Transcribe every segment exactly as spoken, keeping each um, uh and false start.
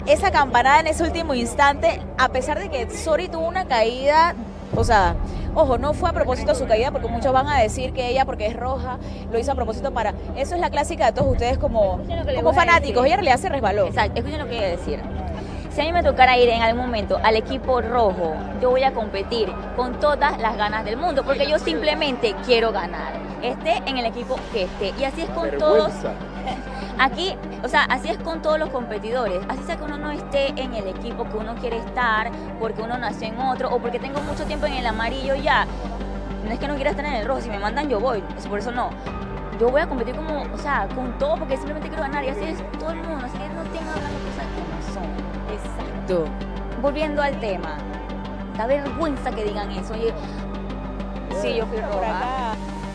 esa campanada en ese último instante, a pesar de que Sori tuvo una caída, o sea, ojo, no fue a propósito su caída, porque muchos van a decir que ella, porque es roja, lo hizo a propósito para... Eso es la clásica de todos ustedes como, como fanáticos, ella en realidad se resbaló. Exacto, escuchen lo que voy a decir. Si a mí me tocara ir en algún momento al equipo rojo, yo voy a competir con todas las ganas del mundo, porque yo simplemente quiero ganar, esté en el equipo que esté. Y así es con todos, aquí, o sea, así es con todos los competidores. Así sea que uno no esté en el equipo que uno quiere estar, porque uno nació en otro, o porque tengo mucho tiempo en el amarillo ya. No es que no quiera estar en el rojo, si me mandan yo voy, por eso no. Yo voy a competir como, o sea, con todo, porque simplemente quiero ganar, y así es todo el mundo, así que no tengo hablando cosas que no son. Exacto. Volviendo al tema, da vergüenza que digan eso. Oye, sí, yo fui roja.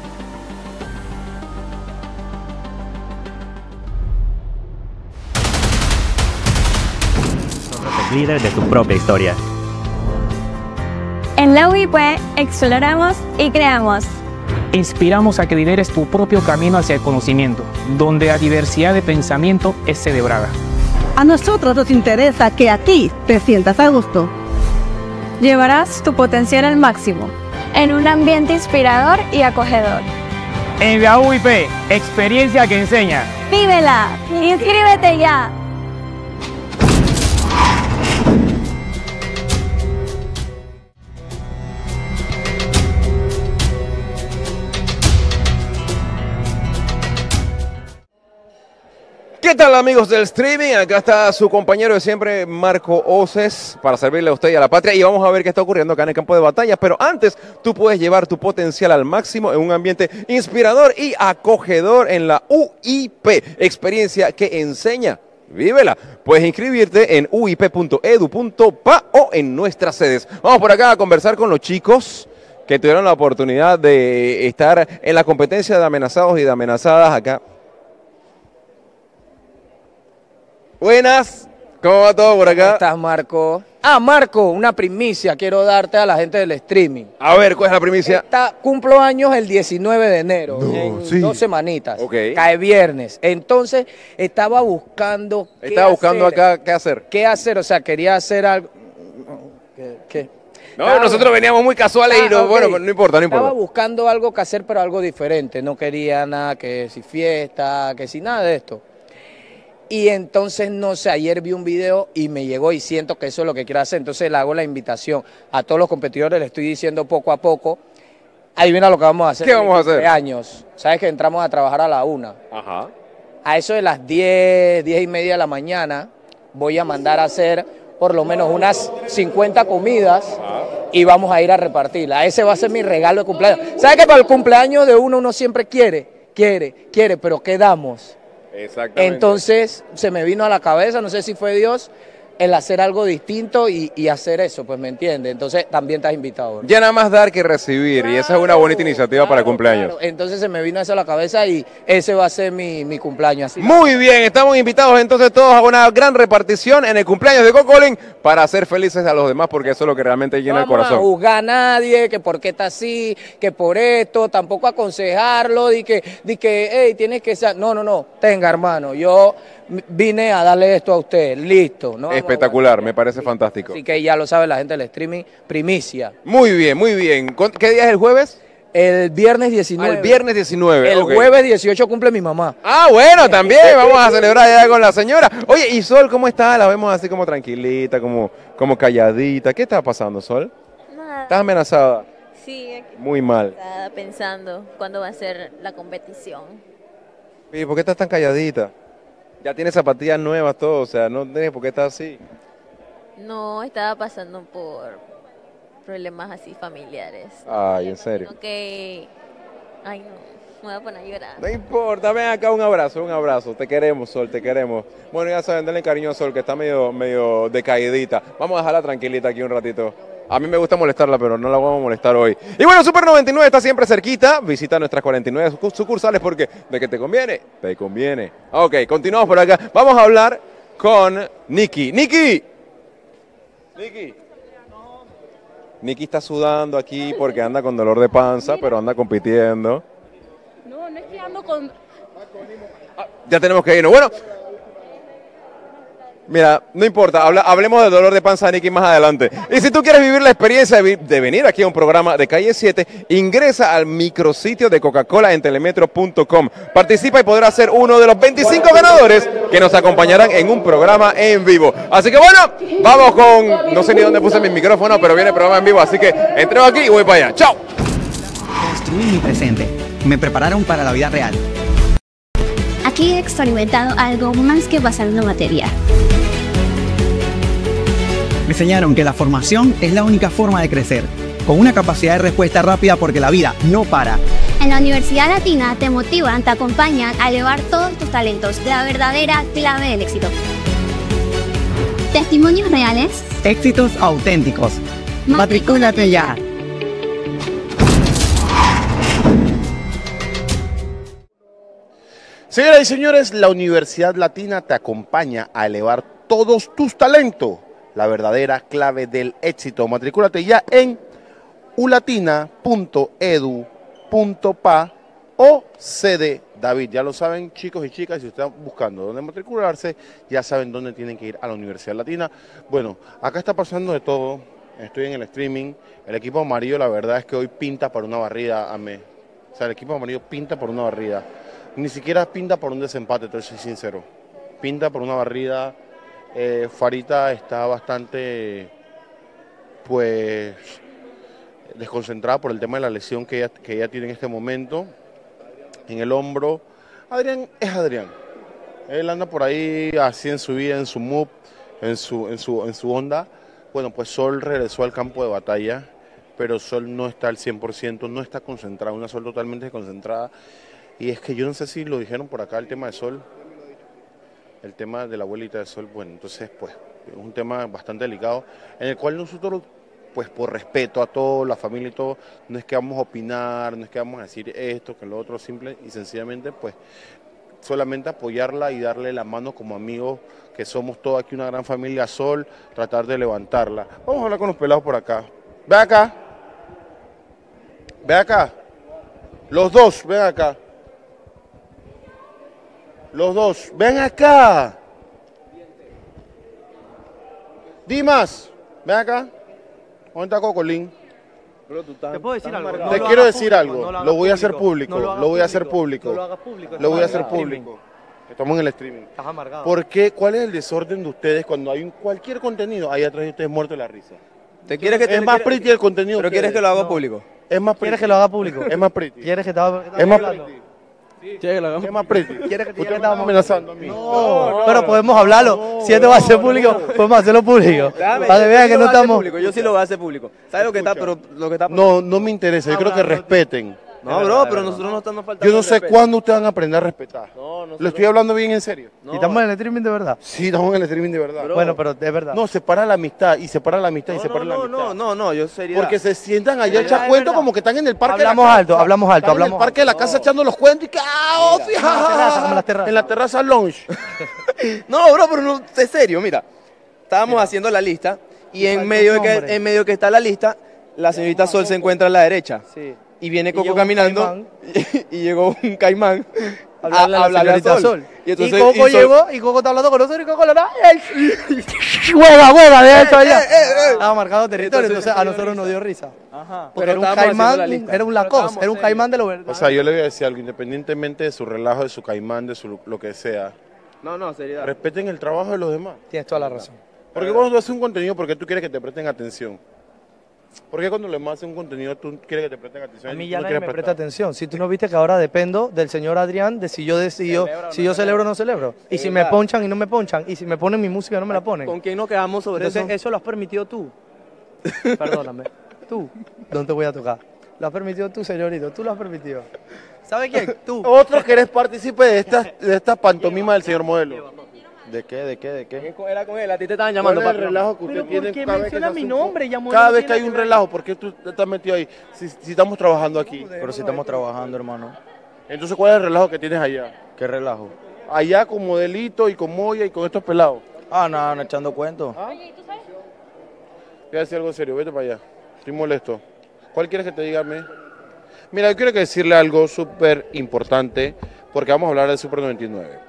Líder de tu propia historia. En la U I P exploramos y creamos. Inspiramos a que lideres tu propio camino hacia el conocimiento, donde la diversidad de pensamiento es celebrada. A nosotros nos interesa que aquí te sientas a gusto. Llevarás tu potencial al máximo, en un ambiente inspirador y acogedor. En la U I P, experiencia que enseña. ¡Vívela! ¡Inscríbete ya! ¿Qué tal, amigos del streaming? Acá está su compañero de siempre, Marco Oces, para servirle a usted y a la patria. Y vamos a ver qué está ocurriendo acá en el campo de batalla. Pero antes, tú puedes llevar tu potencial al máximo en un ambiente inspirador y acogedor en la U I P. Experiencia que enseña. Vívela. Puedes inscribirte en u i p punto edu punto pa o en nuestras sedes. Vamos por acá a conversar con los chicos que tuvieron la oportunidad de estar en la competencia de amenazados y de amenazadas acá. Buenas, ¿cómo va todo por acá? ¿Cómo estás, Marco? Ah, Marco, una primicia quiero darte a la gente del streaming. A ver, ¿cuál es la primicia? Esta, cumplo años el diecinueve de enero, No, en sí. dos semanitas, Ok. cae viernes. Entonces, estaba buscando qué Estaba buscando hacer. acá qué hacer. ¿Qué hacer? O sea, quería hacer algo... ¿Qué? qué? No, Estaba- nosotros veníamos muy casuales Ah, y no, ok. bueno, no importa, no Estaba importa. buscando algo que hacer, pero algo diferente. No quería nada que si fiesta, que si nada de esto. Y entonces, no sé, ayer vi un video y me llegó y siento que eso es lo que quiero hacer. Entonces le hago la invitación a todos los competidores, le estoy diciendo poco a poco. Adivina lo que vamos a hacer. ¿Qué vamos a hacer? Años. Sabes que entramos a trabajar a la una. Ajá. A eso de las diez, diez y media de la mañana, voy a mandar a hacer por lo menos unas cincuenta comidas y vamos a ir a repartirla. Ese va a ser mi regalo de cumpleaños. ¿Sabes que para el cumpleaños de uno uno siempre quiere, quiere, quiere, pero ¿qué damos? Exactamente. Entonces se me vino a la cabeza, no sé si fue Dios, el hacer algo distinto y, y hacer eso, pues me entiendes. Entonces también estás invitado. ¿No? Ya nada más dar que recibir y esa es una bonita iniciativa Claro, para el cumpleaños. claro. Entonces se me vino eso a la cabeza y ese va a ser mi, mi cumpleaños. Así. Muy bien, estamos invitados entonces todos a una gran repartición en el cumpleaños de Cocolín para hacer felices a los demás porque eso es lo que realmente llena No el vamos a corazón. juzgar a nadie, que por qué está así, que por esto, tampoco aconsejarlo, de que, de que, hey, tienes que ser, no, no, no, tenga hermano, yo vine a darle esto a usted, listo. No Espectacular, me parece fantástico. Así que ya lo sabe la gente del streaming, primicia. Muy bien, muy bien. ¿Cu- ¿Qué día es el jueves? El viernes diecinueve. El viernes diecinueve. El ok. jueves dieciocho cumple mi mamá. Ah, bueno, también vamos a celebrar ya con la señora. Oye, ¿y Sol cómo está? La vemos así como tranquilita, como, como calladita. ¿Qué está pasando, Sol? Nada. ¿Estás amenazada? Sí, aquí Muy mal. estaba pensando cuándo va a ser la competición. ¿Y por qué estás tan calladita? Ya tienes zapatillas nuevas, todo, o sea, no tienes por qué estar así. No, estaba pasando por problemas así familiares. Ay, en serio. Sino que, ay no, me voy a poner a llorar. No importa, ven acá, un abrazo, un abrazo. Te queremos, Sol, te queremos. Bueno, ya saben, denle cariño a Sol, que está medio, medio decaidita. Vamos a dejarla tranquilita aquí un ratito. A mí me gusta molestarla, pero no la vamos a molestar hoy. Y bueno, Super noventa y nueve está siempre cerquita. Visita nuestras cuarenta y nueve sucursales porque de que te conviene, te conviene. Ok, continuamos por acá. Vamos a hablar con Nikki. ¡Nikki! ¡Nikki! Nikki está sudando aquí porque anda con dolor de panza, pero anda compitiendo. No, no es que ando con... Ya tenemos que irnos. Bueno, Mira, no importa, habla, hablemos del dolor de panza de Nicky más adelante. Y si tú quieres vivir la experiencia de, vi de venir aquí a un programa de Calle siete, ingresa al micrositio de Coca-Cola en telemetro punto com. Participa y podrás ser uno de los veinticinco ganadores que nos acompañarán en un programa en vivo. Así que bueno, vamos con, no sé ni dónde puse mi micrófono, pero viene el programa en vivo, así que entrego aquí y voy para allá. ¡Chao! Construí mi presente. Me prepararon para la vida real. Aquí he experimentado algo más que pasar una materia. Me enseñaron que la formación es la única forma de crecer, con una capacidad de respuesta rápida porque la vida no para. En la Universidad Latina te motivan, te acompañan a elevar todos tus talentos, la verdadera clave del éxito. Testimonios reales. Éxitos auténticos. Matricúlate ya. Señoras y señores, la Universidad Latina te acompaña a elevar todos tus talentos. La verdadera clave del éxito. Matricúlate ya en ulatina punto edu punto pa o sede David. Ya lo saben, chicos y chicas, si están buscando dónde matricularse, ya saben dónde tienen que ir a la Universidad Latina. Bueno, acá está pasando de todo. Estoy en el streaming. El equipo amarillo, la verdad es que hoy pinta para una barrida, amé. O sea, el equipo amarillo pinta por una barrida. Ni siquiera pinta por un desempate, te soy sincero. Pinta por una barrida. Eh, Farita está bastante, pues, desconcentrada por el tema de la lesión que ella, que ella tiene en este momento, en el hombro. Adrián es Adrián. Él anda por ahí así en su vida, en su mood, en su, en su, en su onda. Bueno, pues Sol regresó al campo de batalla, pero Sol no está al cien por ciento, no está concentrada, una Sol totalmente desconcentrada. Y es que yo no sé si lo dijeron por acá, el tema de Sol. El tema de la abuelita de Sol, bueno, entonces pues es un tema bastante delicado, en el cual nosotros, pues por respeto a toda la familia y todo, no es que vamos a opinar, no es que vamos a decir esto, que lo otro, simple y sencillamente pues solamente apoyarla y darle la mano como amigos, que somos todos aquí una gran familia Sol, tratar de levantarla. Vamos a hablar con los pelados por acá. Ve acá, ve acá, los dos, ven acá. Los dos, ven acá. Dimas, ven acá. ¿Dónde está Cocolín? ¿Te puedo decir algo? Te quiero decir algo, lo voy a hacer público, lo voy a hacer público. No lo hagas público. Lo voy a hacer público. Estamos en el streaming. Estás amargado. ¿Por qué? ¿Cuál es el desorden de ustedes cuando hay un, cualquier contenido ahí atrás de ustedes muertos de la risa? ¿Te quieres que te, es más quieres, pretty el contenido. ¿Pero quieres que lo haga público? Es más pretty. ¿Quieres que lo haga público? Es más pretty. ¿Quieres que te haga Es más pretty. Sí. Es más pretty. ¿Quieres que te Ustedes me están amenazando a mí. No, no, no, pero podemos hablarlo. No, si esto va a ser público, no, podemos hacerlo público. Dame, para que vean que no estamos. Público, yo sí lo voy a hacer público. ¿Sabes lo que está? Pero lo que está. No, no me interesa. Yo creo que respeten. No, bro, pero nosotros no estamos faltando. Yo no sé cuándo ustedes van a aprender a respetar. No, no. Lo estoy hablando bien en serio. ¿Y estamos en el streaming de verdad? Sí, estamos en el streaming de verdad. Bro. Bueno, pero es verdad. No, separa la amistad y separa la amistad y separa no, la no, amistad. No, no, no, yo sería. Porque se sientan allá a echar cuentos como que están en el parque. Hablamos alto, hablamos alto, hablamos en el parque de la casa echando los cuentos y que ¡ah! En la terraza, como las terrazas. En la terraza lounge. No, bro, pero no, es serio, mira. Estábamos mira. haciendo la lista y en medio, de que, en medio que está la lista, la señorita Sol se encuentra a la derecha. Sí. Y viene Coco caminando y, y llegó un caimán a hablarle a, a, la señorita Sol. Sol. Y, entonces, y Coco y llegó Sol... y Coco está hablando con nosotros y Coco lo da. ¡Hueva, hueva! De esto allá. Estaba marcado territorio, entonces, entonces a nosotros nos dio risa. Ajá. Porque pero era un caimán, era un lacos, era un caimán de lo verdad. O sea, yo le voy a decir algo, independientemente de su relajo, de su caimán, de su lo que sea. No, no, seriedad. Respeten el trabajo de los demás. Tienes toda la razón. Porque cuando tú haces un contenido, porque tú quieres que te presten atención. ¿Por qué cuando le más haces un contenido tú quieres que te presten atención? A mí ya no nadie me presta atención. Si tú no viste que ahora dependo del señor Adrián de si yo decido, si yo celebro o no celebro. Y si me ponchan y no me ponchan. Y si me ponen mi música y no me la ponen. ¿Con quién nos quedamos sobre Entonces, eso? eso lo has permitido tú. Perdóname. Tú. No te voy a tocar. Lo has permitido tú, señorito. Tú lo has permitido. ¿Sabes quién? Tú. Otro que eres partícipe de esta, de esta pantomima del señor modelo. ¿De qué? ¿De qué? ¿De qué? Era con él, a ti te estaban llamando. ¿Cuál es el relajo que usted Pero tiene porque cada vez menciona que mi un... nombre, ya Cada vez que hay un relajo, ¿por qué tú estás metido ahí? Si, si estamos trabajando aquí. Pero si estamos trabajando, hermano. Entonces, ¿cuál es el relajo que tienes allá? ¿Qué relajo? Allá con modelito y con Moya y con estos pelados. Ah, no, no echando cuentos. ¿Ah? Voy a decir algo serio, vete para allá. Estoy molesto. ¿Cuál quieres que te diga a mí? Mira, yo quiero que decirle algo súper importante, porque vamos a hablar del Super noventa y nueve.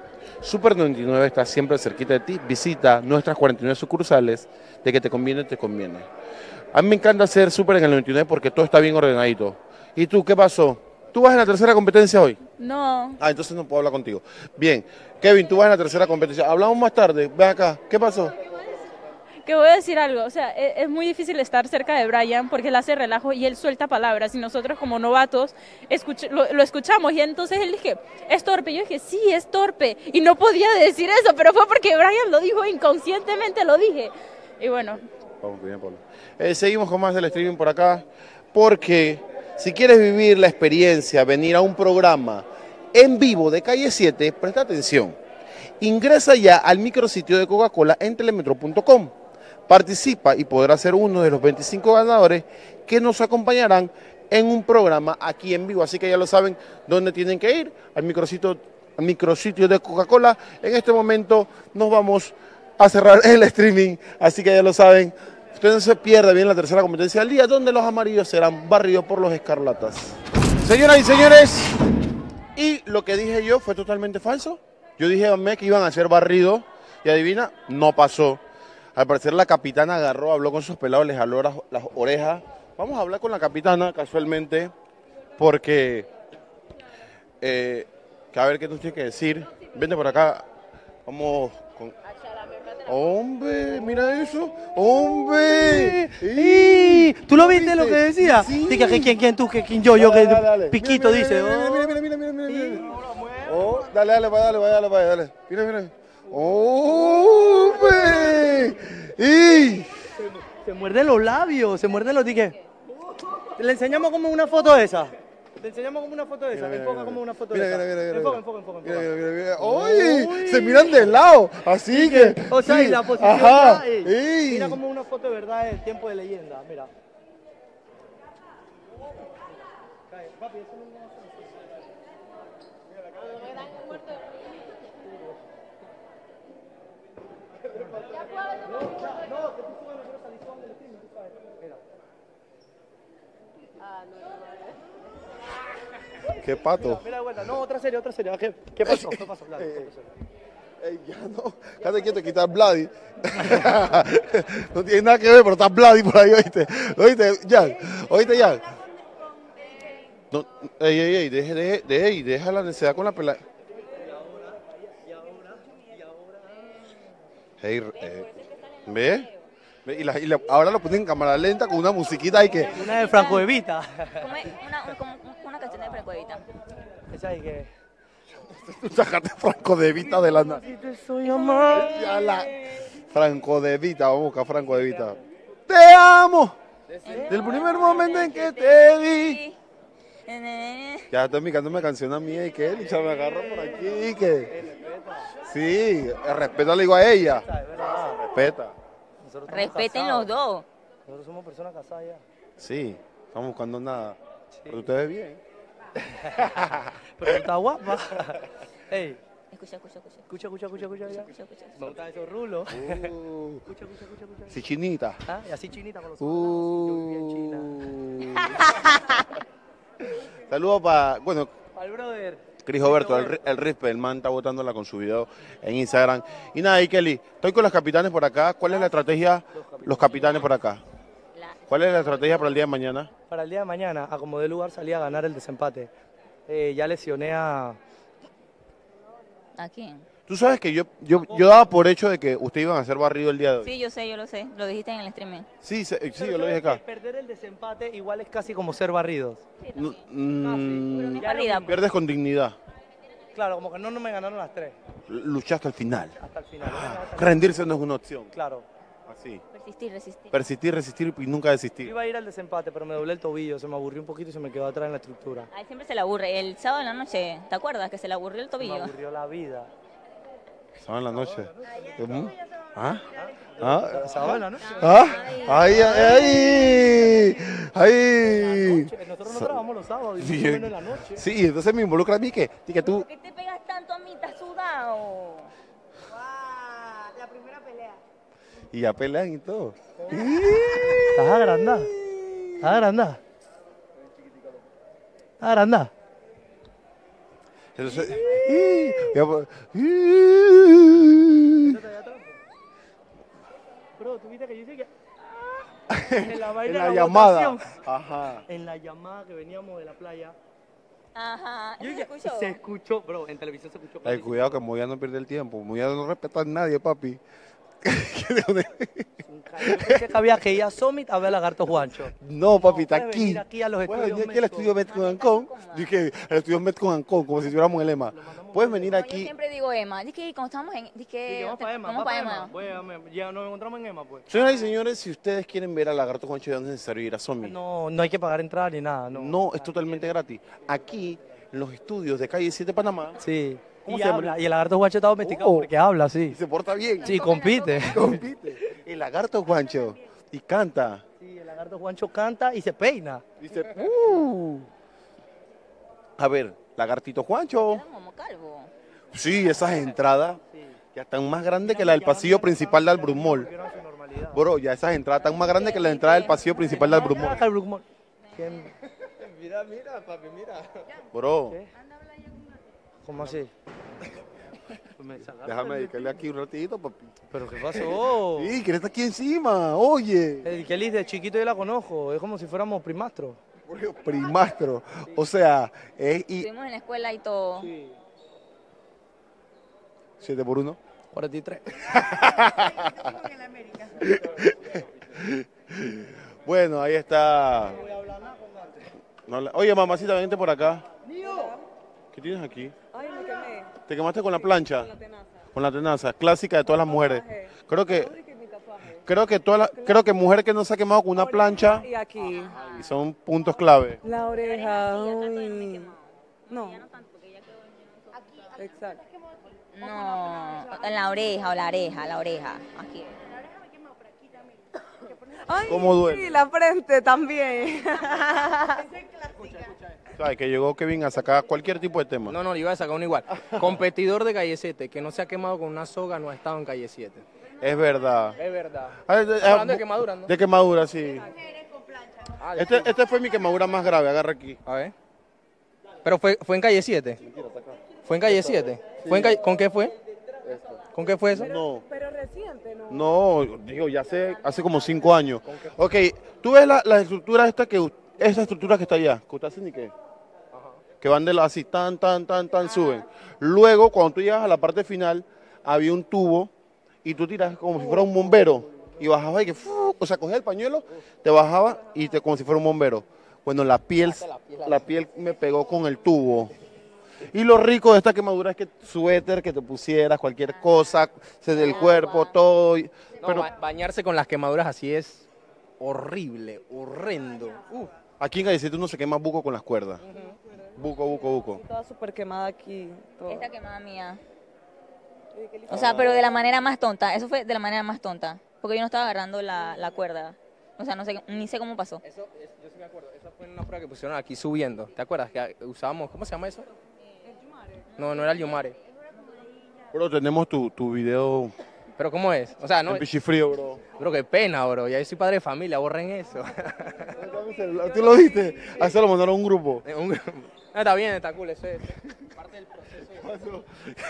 Super noventa y nueve está siempre cerquita de ti. Visita nuestras cuarenta y nueve sucursales. De que te conviene, te conviene. A mí me encanta hacer Super en el noventa y nueve porque todo está bien ordenadito. ¿Y tú qué pasó? ¿Tú vas en la tercera competencia hoy? No. Ah, entonces no puedo hablar contigo. Bien. Kevin, tú vas en la tercera competencia. Hablamos más tarde. Ven acá. ¿Qué pasó? Que voy a decir algo, o sea, es, es muy difícil estar cerca de Brian porque él hace relajo y él suelta palabras y nosotros como novatos escuch lo, lo escuchamos y entonces él dije, es torpe, y yo dije, sí, es torpe y no podía decir eso, pero fue porque Brian lo dijo, inconscientemente lo dije y bueno. Vamos bien, Pablo. Eh, seguimos con más del streaming por acá porque si quieres vivir la experiencia, venir a un programa en vivo de Calle siete, presta atención, ingresa ya al micrositio de Coca-Cola en telemetro punto com. Participa y podrás ser uno de los veinticinco ganadores que nos acompañarán en un programa aquí en vivo. Así que ya lo saben dónde tienen que ir, al micrositio, al micrositio de Coca-Cola. En este momento nos vamos a cerrar el streaming, así que ya lo saben. Usted no se pierda bien la tercera competencia del día, donde los amarillos serán barridos por los escarlatas. Señoras y señores, y lo que dije yo fue totalmente falso. Yo dije a mí que iban a ser barridos y adivina, no pasó. Al parecer la capitana agarró, habló con sus pelados, les jaló las, las orejas. Vamos a hablar con la capitana casualmente, porque, eh, que a ver qué nos tiene que decir. Vente por acá, vamos con... ¡Hombre! ¡Mira eso! ¡Hombre! ¡Sí! ¿Tú lo viste lo que decía? Sí. Diga que quién, quién, tú, que quién, yo, yo, que Dale, dale. Piquito Mira, dice. mira, mira, mira, mira, mira, mira, mira, mira. Oh, dale, dale, dale, dale, dale, dale, dale. Mira, mira. ¡Hombre! ¡Y! Se muerde los labios, se muerde los diques. Le enseñamos como una foto de esa. Le enseñamos como una foto de esa. Mira, Enfoca mira, como una foto mira, de esa. mira, mira, mira, Enfoca, mira. enfoca, enfoca. Mira, mira, mira, mira. ¡Uy! Se miran de lado, así que... O sea, sí. y la posición Ajá. ya, ey, ey. mira como una foto de verdad del tiempo de leyenda, mira. Papi, eso no es ¿Qué pato? Mira, mira de vuelta. No, otra serie, otra serie. ¿Qué, qué pasó? ¿Qué pasó, Vlad? ¿Qué pasó? Ey, ya no, quédate quieto, quitar Bloody. No tiene nada que ver, pero está Bloody por ahí, oíste. Oíste, Jack, oíste, Jack. No, ey, ey, ey, deje, deje, deje, ey, deja la necesidad con la pelada. Hey, eh, ¿ve? ¿Ve? Y, la, y la, ahora lo ponen en cámara lenta con una musiquita ahí que... Una de Franco de Vita. Una, una, como una canción de Franco de Vita. Esa ahí que... Tú sacaste Franco de Vita de la... Si te soy amar. Ya la... Franco de Vita, vamos a buscar Franco de Vita. ¡Te amo! Del primer momento en que te vi. Ya estoy micando una canción a mí y que él me agarra por aquí y que... Sí, el respeto le digo a ella. Respeta. Respeten los dos. Nosotros somos personas casadas ya. Sí, estamos buscando nada. Pero usted ve bien. Pero tú estás guapa. Ey. Escucha, escucha, escucha. Escucha, escucha, escucha, escucha. Ya. Escucha, escucha. Me gustan esos rulos. Uh. Escucha, escucha, escucha, escucha. Sí, chinita. Ah, y así chinita con los Uh. ojos. Yo vivía en China. Saludos para, bueno, Al brother. Cris Roberto, el, el Rispe, el man está botándola con su video en Instagram. Y nada, y Kelly, estoy con los capitanes por acá. ¿Cuál es la estrategia? Los capitanes por acá. ¿Cuál es la estrategia para el día de mañana? Para el día de mañana, a como de lugar, salí a ganar el desempate. Eh, ya lesioné a... ¿A quién? Tú sabes que yo, yo, yo daba por hecho de que ustedes iban a ser barrido el día de hoy. Sí, yo sé, yo lo sé. Lo dijiste en el streaming. Sí, se- sí, Pero yo lo dije ¿sabes acá. qué? Perder el desempate igual es casi como ser barridos. No, mm, Ya lo mismo. pierdes con dignidad. Claro, como que no, no me ganaron las tres. Luchaste al final. Hasta el final. Hasta el Rendirse no es una opción. Claro. Así. Persistir, resistir. Persistir, resistir y nunca desistir. Iba a ir al desempate, pero me doblé el tobillo, se me aburrió un poquito y se me quedó atrás en la estructura. A él siempre se le aburre. El sábado en la noche, ¿te acuerdas que se le aburrió el Me tobillo? aburrió la vida. Sábado en la noche. ¿Cómo? ¿Ah? ¿Ah? Sábado en la noche. ¿Ah? ¡Ay, ay, ay! ¡Ay! Nosotros no trabajamos los sábados, y Sí, mucho menos en la noche. sí, entonces me involucra a mí que, que tú... ¿Por qué te pegas tanto a mí? ¿Estás sudado? La primera pelea. Y ya pelean y todo. Estás agrandada. Estás agrandada. Estás agrandada. Entonces, ya, pues, Bro, tú viste que yo dije que... En la, vaina en la de llamada. votación. Ajá. En la llamada que veníamos de la playa. Ajá. Yo ¿Se dije, escuchó? se escuchó, bro, en televisión se escuchó. Ay, cuidado que Moya no pierde el tiempo. Moya no respeta a nadie, papi. Yo pensé que había que ir a Summit a ver Lagarto Juancho. No, papi, está puedes aquí. venir aquí a los Puedes estudios venir aquí al Metco. estudio Metco Ancón. Dije, al estudio Metco Ancón, como si estuviéramos en el EMA. Puedes venir No, yo aquí. siempre digo Emma. Dice que cuando estamos en... Dice que... Sí, vamos para Emma, Vamos vamos para para Emma. Emma. Voy a- me- Ya nos encontramos en Emma, pues. Señoras y señores, si ustedes quieren ver a Lagarto Juancho, ya no es necesario ir a Summit. No, no hay que pagar entrada ni nada, no. No, es totalmente gratis. Aquí, en los estudios de Calle siete Panamá. Sí. ¿Cómo Y, se llama? habla, y el Lagarto Juancho está domesticado Oh. porque habla, sí. Se porta bien. Sí, compite. Compite. El Lagarto Juancho. Y canta. Sí, el Lagarto Juancho canta y se peina. Dice, uh. A ver, Lagartito Juancho. Como calvo. Sí, esas entradas ya están más grandes que la del pasillo principal del Brumol. Bro, ya esas entradas están más grandes que la entrada del pasillo principal del Brumol. Mira, mira, papi, mira. Bro, ¿Cómo así? déjame dedicarle aquí un ratito, papi. ¿Pero qué pasó? Sí, que está aquí encima, oye. El Kelly de chiquito yo la conozco, es como si fuéramos primastros. Primastro. O sea, es y Estuvimos en la escuela y todo. siete por uno. cuarenta y tres. Bueno, ahí está. No la- Oye, mamacita, vente por acá. ¿Qué tienes aquí? Ay, me quemé. ¿Te quemaste con la plancha? Con la tenaza, clásica de todas las mujeres. Creo que creo que toda la- creo que mujer que no se ha quemado con una plancha Y aquí. y son puntos clave. La oreja. Uy. No. Exacto. No, en la oreja o la oreja, la oreja. Aquí. Ay, ¿Cómo duele? sí, la frente también. ¿Sabes? Que llegó Kevin a sacar cualquier tipo de tema. No, no, le iba a sacar uno igual. Competidor de Calle siete, que no se ha quemado con una soga, no ha estado en Calle siete. Es verdad. Es verdad. Ah, de- Estamos hablando ah, de quemaduras, ¿no? De quemadura, sí. Ah, Este, este fue mi quemadura más grave, agarra aquí. A ver. Pero fue, fue en Calle siete. ¿Fue en Calle siete? ¿Fue en calle- ¿Con qué fue? ¿Con qué fue eso? No. Pero reciente, ¿no? No, digo, ya hace, hace como cinco años. Ok, tú ves la, la estructura esta que, esa estructura que está allá, que usted hace ni qué. Que van de la así, tan, tan, tan, tan, suben. Luego, cuando tú llegas a la parte final, había un tubo y tú tiras como si fuera un bombero. Y bajabas y que, fu, o sea, cogías el pañuelo, te bajaba y te, como si fuera un bombero. Bueno, la piel, la piel me pegó con el tubo. Y lo rico de esta quemadura es que suéter que te pusieras, cualquier cosa, se del cuerpo, todo. y- No, pero ba- bañarse con las quemaduras así es horrible, horrendo. Uh. aquí en Calle siete uno se quema buco con las cuerdas. Buco, buco, buco. Toda súper quemada aquí. todo. Esta quemada mía. O sea, pero de la manera más tonta. Eso fue de la manera más tonta. Porque yo no estaba agarrando la, la cuerda. O sea, no sé, ni sé cómo pasó. Eso, es- yo sí me acuerdo, esa fue en una prueba que pusieron aquí subiendo. ¿Te acuerdas? Que usábamos, ¿cómo se llama eso? No, no era el Yumare. Bro, tenemos tu, tu video ¿Pero cómo es? O sea, no... en Pichifrío, bro. Bro, qué pena, bro. Ya yo soy padre de familia, borren eso. ¿Tú lo viste? A eso lo mandaron a un grupo. Un- no, está bien, está cool, eso es parte del proceso.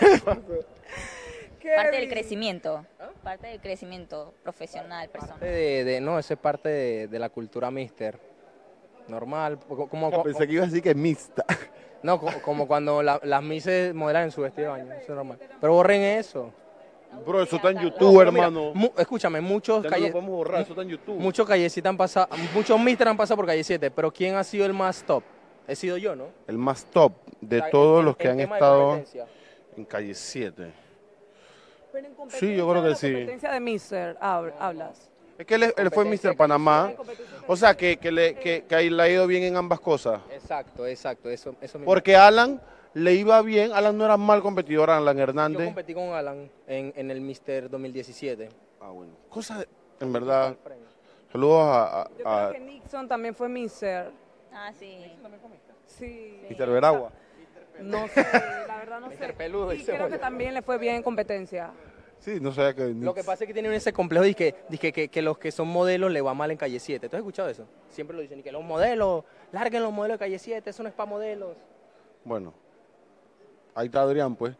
Parte del crecimiento. Parte del crecimiento profesional, personal. Parte de, de- no, eso es parte de, de la cultura mister. Normal. Como, como- Pensé que iba a decir que es mixta. No, co- como cuando la- las mises modelan en su vestido de baño, eso es normal. Pero borren eso. Bro, eso está en No, YouTube, pero mira, hermano. mu- escúchame, muchos Ya no lo calle- podemos borrar, eso está en YouTube. muchos Calle siete han pasado, muchos mister han pasado por Calle siete, pero ¿quién ha sido el más top? He sido yo, ¿no? El más top de O sea, todos en- los que en han tema de estado competencia. en Calle siete. Pero en Sí, yo creo que la sí. competencia de Mister hab- hablas. Es que él, él fue mister Panamá. O sea, que, que, le, que, que ahí le ha ido bien en ambas cosas. Exacto, exacto, eso, eso mismo. Porque Alan le iba bien. Alan no era mal competidor, Alan Yo Hernández. competí con Alan en, en el mister dos mil diecisiete. Ah, bueno. Cosa, de- en verdad. Saludos a, a, Yo a creo que Nixon también fue Mister. Ah, sí. Sí. Mister Veragua. No sé, la verdad no sé. Mister Peludo y Y creo Cebolla. que también le fue bien en competencia. Sí, no sabía que... Lo que pasa es que tienen ese complejo de que, de que, que, que los que son modelos le va mal en Calle siete. ¿Tú has escuchado eso? Siempre lo dicen, y que los modelos, larguen los modelos de Calle siete, eso no es para modelos. Bueno. Ahí está Adrián, pues.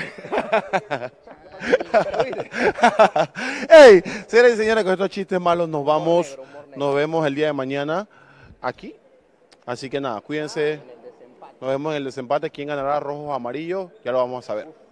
Hey, señoras y señores, con estos chistes malos nos vamos. Nos vemos el día de mañana aquí. Así que nada, cuídense. Nos vemos en el desempate. ¿Quién ganará, rojos o amarillos? Ya lo vamos a saber.